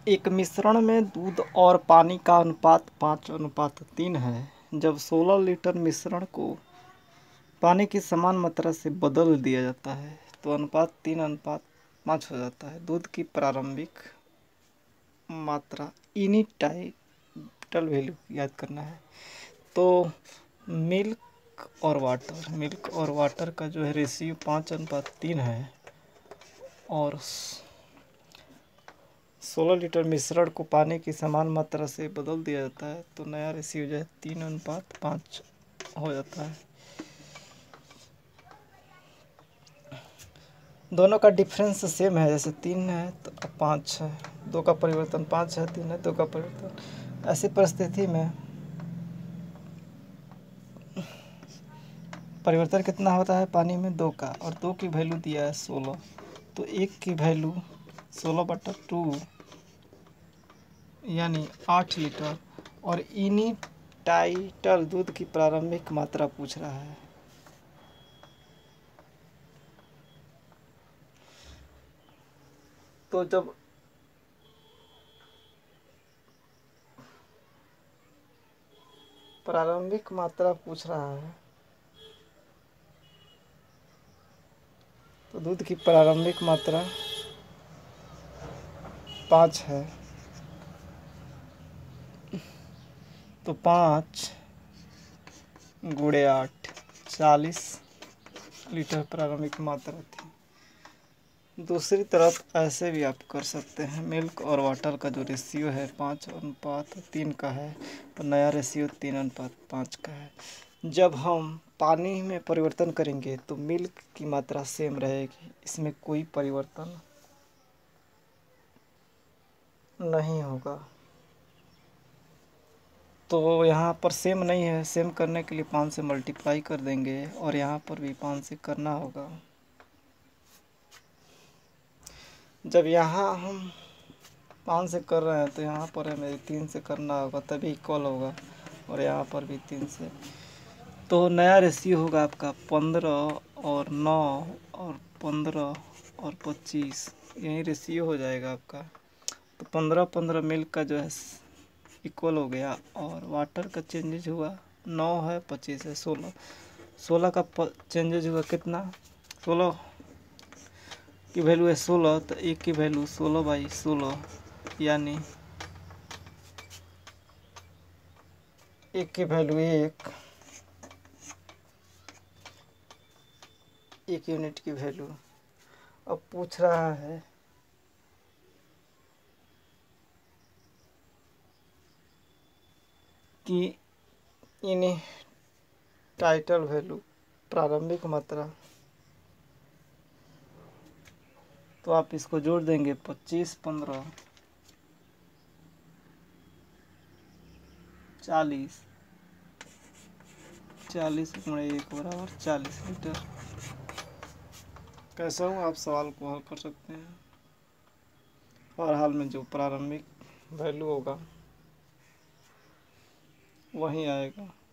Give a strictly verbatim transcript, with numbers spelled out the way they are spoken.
एक मिश्रण में दूध और पानी का अनुपात पाँच अनुपात तीन है। जब सोलह लीटर मिश्रण को पानी की समान मात्रा से बदल दिया जाता है तो अनुपात तीन अनुपात पाँच हो जाता है। दूध की प्रारंभिक मात्रा इनिशियल वैल्यू याद करना है। तो मिल्क और वाटर मिल्क और वाटर का जो है रेशियो पाँच अनुपात तीन है और सोलह लीटर मिश्रण को पानी की समान मात्रा से बदल दिया जाता है तो नया रेशियो जो है तीन अनुपात पाँच हो जाता है। दोनों का डिफरेंस सेम है, जैसे तीन है तो अब पाँच है, दो का परिवर्तन पाँच है, तीन है दो का परिवर्तन। ऐसी परिस्थिति में परिवर्तन कितना होता है पानी में, दो का, और दो की वैल्यू दिया है सोलह, तो एक की वैल्यू सोलह बटा टू यानी आठ लीटर और इनिशियल दूध की प्रारंभिक मात्रा पूछ रहा है। तो जब प्रारंभिक मात्रा पूछ रहा है तो दूध की प्रारंभिक मात्रा पाँच है, तो पाँच गुणे आठ चालीस लीटर प्रारंभिक मात्रा थी। दूसरी तरफ ऐसे भी आप कर सकते हैं, मिल्क और वाटर का जो रेशियो है पाँच अनुपात तीन का है तो नया रेशियो तीन अनुपात पाँच का है। जब हम पानी में परिवर्तन करेंगे तो मिल्क की मात्रा सेम रहेगी, इसमें कोई परिवर्तन नहीं होगा। तो यहाँ पर सेम नहीं है, सेम करने के लिए पाँच से मल्टीप्लाई कर देंगे और यहाँ पर भी पाँच से करना होगा। जब यहाँ हम पाँच से कर रहे हैं तो यहाँ पर हमें तीन से करना होगा तभी इक्वल होगा, और यहाँ पर भी तीन से। तो नया रेशियो होगा आपका पंद्रह और नौ और पंद्रह और पच्चीस, यही रेशियो हो जाएगा आपका। तो पंद्रह पंद्रह मिल्क का जो है इक्वल हो गया और वाटर का चेंजेज हुआ, नौ है पच्चीस है सोलह, सोलह का चेंजेज हुआ कितना, सोलह की वैल्यू है सोलह, तो एक की वैल्यू सोलह बाई सोलह यानी एक की वैल्यू एक, एक यूनिट की वैल्यू। अब पूछ रहा है कि इनिशियल वैल्यू प्रारंभिक मात्रा, तो आप इसको जोड़ देंगे पच्चीस पंद्रह चालीस, चालीस गुणे एक बराबर चालीस लीटर। कैसा हूँ आप सवाल को हल कर सकते हैं। हर हाल में जो प्रारंभिक वैल्यू होगा वही आएगा।